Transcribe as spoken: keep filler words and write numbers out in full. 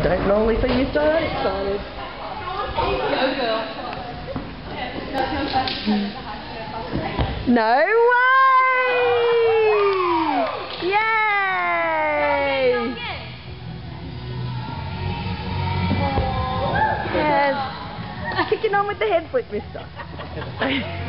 Don't normally see you so excited. No way! Yay! Yes. Kicking on with the head flip, mister.